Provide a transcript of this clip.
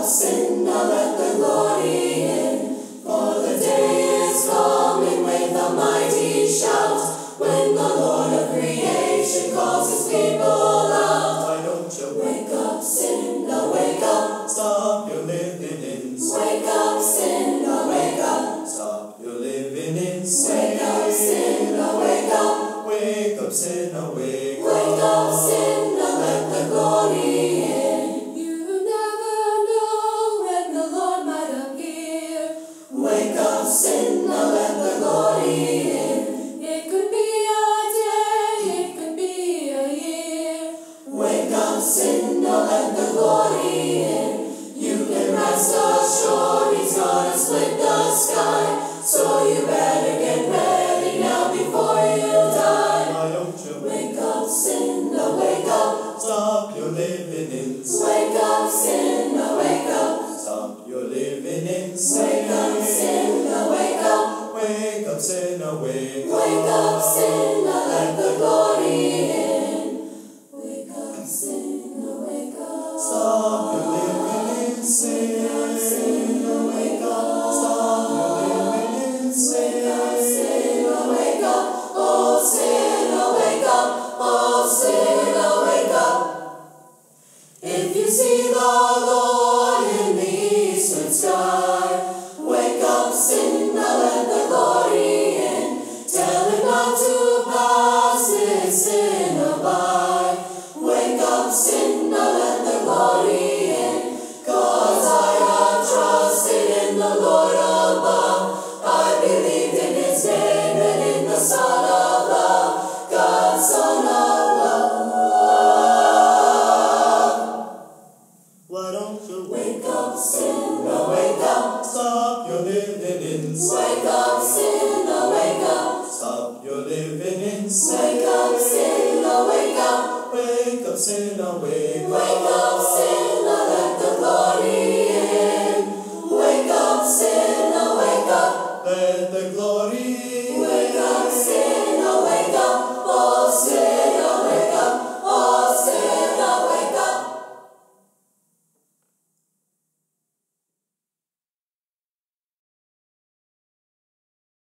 Sinnuh, let the glory in. For the day is coming with a mighty shout, when the Lord of creation calls his people out. Why don't you Wake up, Sinnuh, wake up. stop your living in sin? Wake up, Sinnuh, wake up. Stop your living in sin. Wake up, Sinnuh, wake up. Wake up, sinner, wake up. Wake up, Sinnuh, let the glory in. You never know when the Lord might appear. Wake up, Sinnuh, let the glory in. It could be a day, it could be a year. Wake up, Sinnuh, let the glory in. You can rest assured he's gonna split the sky. So you better get ready now before you die. Why don't you Wake up, Sinnuh, wake up. stop your living in sin? Wake up, Sinnuh, wake up. Stop your living in sin. Wake up, Sinnuh, wake up. Wake up, sinner, wake up. Wake up, Sinnuh, let the glory in. Wake up, Sinnuh, wake up. Stop your living in sin. Sinnuh, wake up. Stop your living in sin. Wake up, Sinnuh, wake up. Oh, Sinnuh, wake up. Oh, Sinnuh, wake up. If you see the Lord in the eastern sky, wake up, Sinnuh, let the glory in. Tell him not to pass this sinner by. Wake up, Sinnuh, let the glory in. 'Cause I have trusted in the Lord above. I believed in his name and in the Son of love, God's Son of love. Why don't you Wake up, Sinnuh, wake up. stop your living in sin? Wake up, Sinnuh, wake up. Stop your living in sin. Wake up, Sinnuh, wake up. Wake up, sinner, wake Wake up.